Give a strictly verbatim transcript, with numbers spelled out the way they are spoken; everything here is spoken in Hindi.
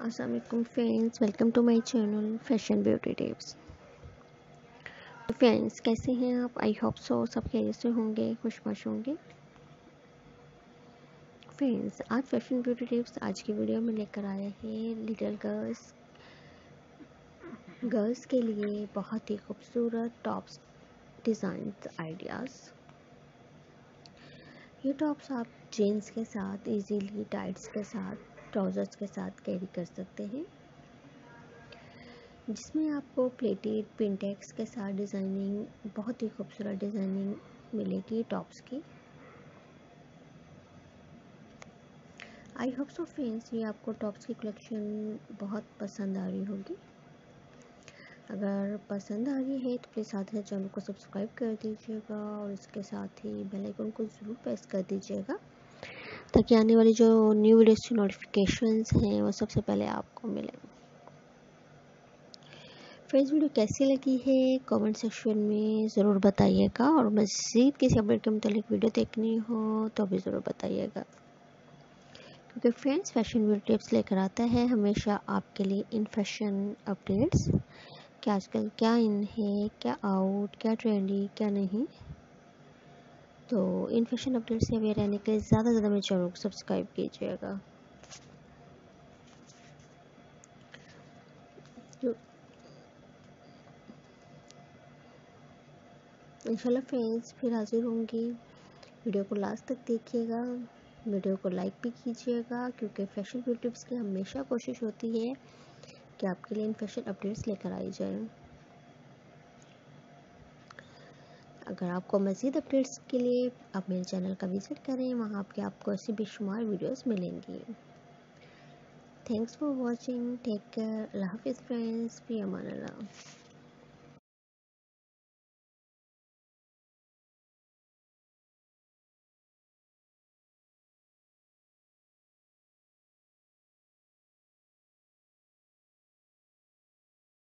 अस्सलाम वालेकुम friends, welcome to my channel fashion beauty tips. तो फ्रेंड्स, कैसे हैं आप? आई होप सो सब खैरियत से होंगे, खुशबाश होंगे। फ्रेंड्स, आज फैशन ब्यूटी टिप्स आज की वीडियो में लेकर आए हैं लिटिल गर्ल्स गर्ल्स के लिए बहुत ही खूबसूरत टॉप्स डिज़ाइन आइडियाज़। ये टॉप्स आप जीन्स के साथ इजीली, टाइट्स के साथ, ट्राउज़र्स के साथ कैरी कर सकते हैं, जिसमें आपको प्लेटेड पिनटेक्स के साथ डिज़ाइनिंग, बहुत ही खूबसूरत डिज़ाइनिंग मिलेगी टॉप्स की। आई होप सो फ्रेंड्स, ये आपको टॉप्स की कलेक्शन बहुत पसंद आ रही होगी। अगर पसंद आ रही है तो प्लीज़ साथ ही चैनल को सब्सक्राइब कर दीजिएगा और इसके साथ ही बेल आइकन को ज़रूर प्रेस कर दीजिएगा, ताकि आने वाली जो न्यू वीडियोस की नोटिफिकेशंस हैं वो सबसे पहले आपको मिलें। फ्रेंड्स, वीडियो कैसी लगी है कमेंट सेक्शन में ज़रूर बताइएगा, और मज़ीद किसी अपडेट के मुतालिक वीडियो देखनी हो तो भी ज़रूर बताइएगा, क्योंकि फ्रेंड्स फैशन ब्यूटी टिप्स लेकर आता है हमेशा आपके लिए इन फैशन अपडेट्स कि आजकल क्या इन है, क्या आउट, क्या ट्रेंडी, क्या नहीं। तो इन फैशन अपडेट से अवेयर रहने के लिए ज़्यादा से ज़्यादा मेरे चैनल को सब्सक्राइब कीजिएगा। तो इंशाल्लाह फ्रेंड्स फिर हाजिर होंगी। वीडियो को लास्ट तक देखिएगा, वीडियो को लाइक भी कीजिएगा, क्योंकि फैशन ब्यूटी टिप्स की हमेशा कोशिश होती है कि आपके लिए इन फैशन अपडेट्स लेकर आई जाए। अगर आपको मज़ीद अपडेट्स के लिए आप मेरे चैनल का विजिट करें, वहाँ पे आपको ऐसी बेशुमार वीडियोस मिलेंगी। Thanks for watching, take care, अल्लाह हाफिज़ फ्रेंड्स, फी अमान अल्लाह।